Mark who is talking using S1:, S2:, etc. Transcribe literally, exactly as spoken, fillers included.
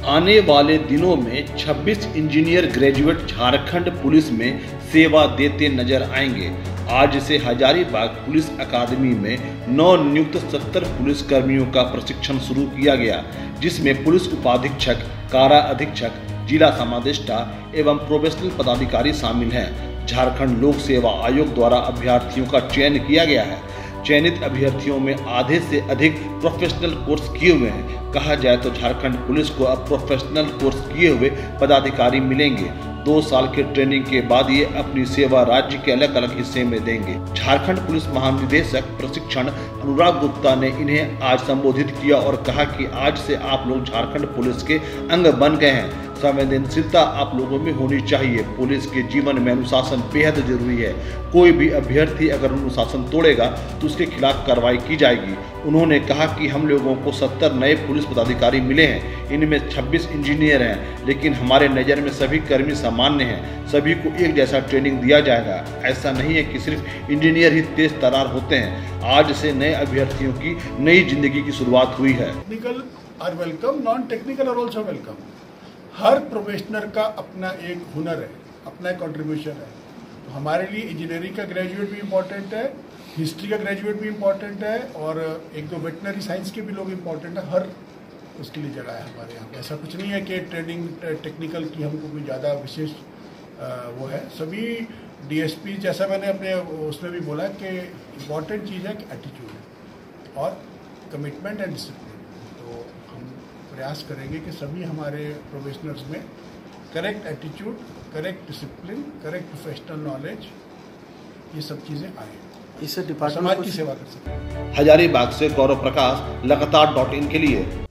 S1: आने वाले दिनों में छब्बीस इंजीनियर ग्रेजुएट झारखंड पुलिस में सेवा देते नजर आएंगे। आज से हजारीबाग पुलिस अकादमी में नौ नियुक्त सत्तर पुलिस कर्मियों का प्रशिक्षण शुरू किया गया, जिसमें पुलिस उपाधीक्षक, कारा अधीक्षक, जिला समादेष्टा एवं प्रोबेशनल पदाधिकारी शामिल हैं। झारखंड लोक सेवा आयोग द्वारा अभ्यर्थियों का चयन किया गया है। चयनित अभ्यर्थियों में आधे से अधिक प्रोफेशनल कोर्स किए हुए हैं। कहा जाए तो झारखंड पुलिस को अब प्रोफेशनल कोर्स किए हुए पदाधिकारी मिलेंगे। दो साल के ट्रेनिंग के बाद ये अपनी सेवा राज्य के अलग अलग हिस्से में देंगे। झारखंड पुलिस महानिदेशक प्रशिक्षण अनुराग गुप्ता ने इन्हें आज संबोधित किया और कहा कि आज से आप लोग झारखंड पुलिस के अंग बन गए हैं। संवेदनशीलता आप लोगों में होनी चाहिए। पुलिस के जीवन में अनुशासन बेहद जरूरी है। कोई भी अभ्यर्थी अगर अनुशासन तोड़ेगा तो उसके खिलाफ कार्रवाई की जाएगी। उन्होंने कहा कि हम लोगों को सत्तर नए पुलिस पदाधिकारी मिले हैं। इनमें छब्बीस इंजीनियर हैं, लेकिन हमारे नज़र में सभी कर्मी सामान्य हैं। सभी को एक जैसा ट्रेनिंग दिया जाएगा। ऐसा नहीं है कि सिर्फ इंजीनियर ही तेज तर्रार होते हैं। आज से नए अभ्यर्थियों की नई जिंदगी की शुरुआत हुई है।
S2: Technical are welcome, non technical are also welcome. हर प्रोफेशनल का अपना एक हुनर है, अपना एक कंट्रीब्यूशन है। तो हमारे लिए इंजीनियरिंग का ग्रेजुएट भी इम्पोर्टेंट है, हिस्ट्री का ग्रेजुएट भी इम्पोर्टेंट है, और एक दो वेटनरी साइंस के भी लोग इम्पोर्टेंट है। हर उसके लिए जगह है हमारे यहाँ पे। ऐसा कुछ नहीं है कि ट्रेनिंग टेक्निकल की हमको कोई ज़्यादा विशेष वो है। सभी डीएसपी, जैसा मैंने अपने उसमें भी बोला कि इम्पॉर्टेंट चीज़ है कि एटीट्यूड और कमिटमेंट एंड डिसिप्लिन। तो हम प्रयास करेंगे कि सभी हमारे प्रोफेशनल्स में correct attitude, correct discipline, correct professional knowledge, ये सब चीज़ें आए, इससे डिपार्टमेंट समाज की सेवा कर सकें।
S1: हजारीबाग से गौरव प्रकाश, लगातार डॉट इन के लिए।